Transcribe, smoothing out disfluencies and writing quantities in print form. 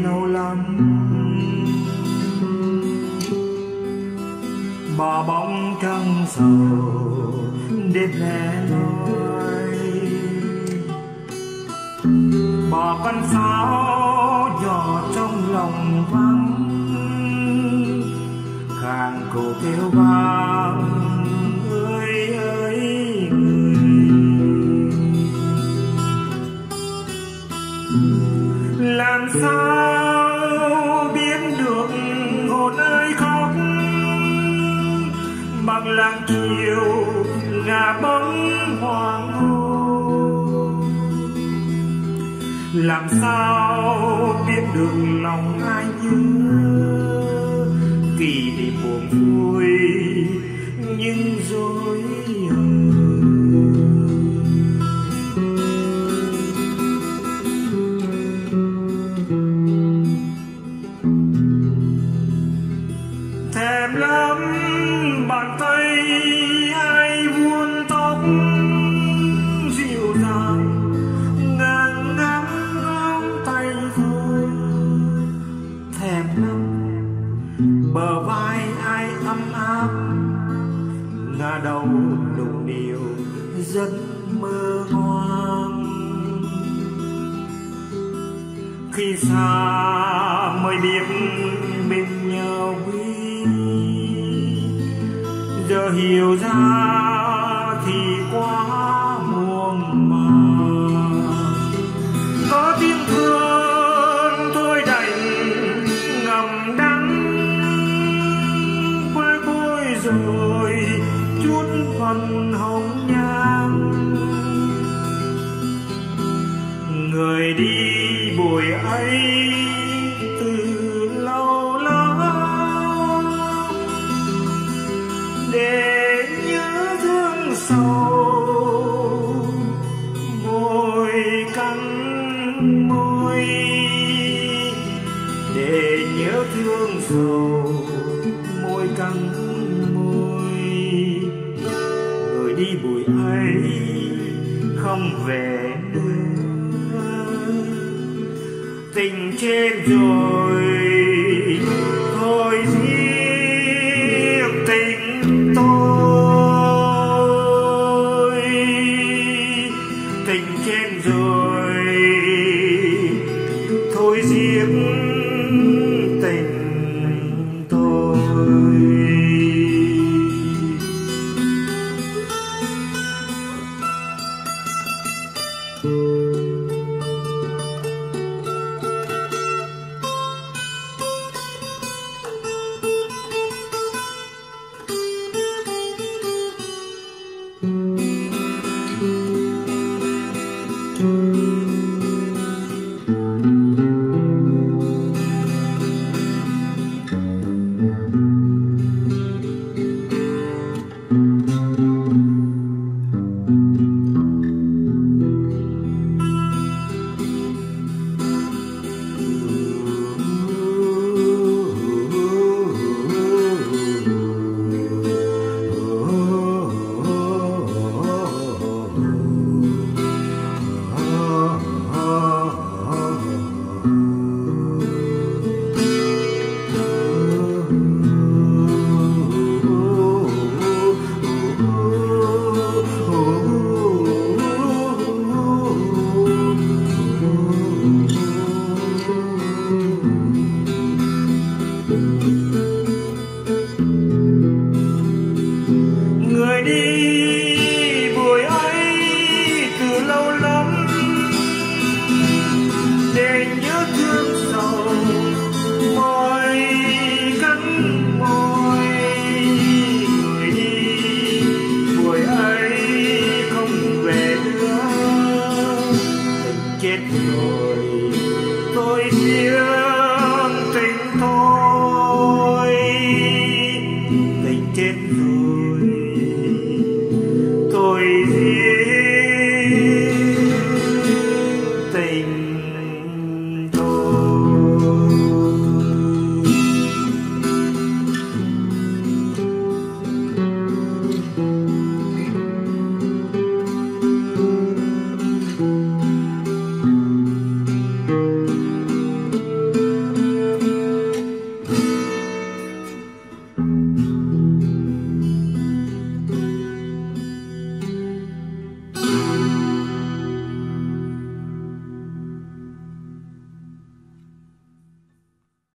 lâu lắm. Bỏ bóng trăng sầu đêm lẻ loi, bỏ con sáo nhỏ trong lòng vắng, khang cổ kêu vang ơi ơi người. Làm sao biết được hồn ơi khóc bằng làng chiều ngả bóng hoàng hôn. Làm sao biết được lòng ai nhớ kỳ đi buồn vui nhưng dối thèm lắm bàn tay ai vuông tóc dịu dàng ngang ngắm ngón tay thôi. Thèm lắm bờ vai ai ấm áp ngả đầu nụ niu giấc mơ hoang. Khi xa mới biết bên nhau quý, giờ hiểu ra thì quá muộn màng. Có tiếng thương thôi đành ngậm đắng, quay bôi rồi chút phần hồng nhan. Người đi buổi ấy từ lâu lắm để nhớ thương sầu môi cắn môi, để nhớ thương sầu môi cắn môi. Người đi buổi ấy không về nữa, tình chết rồi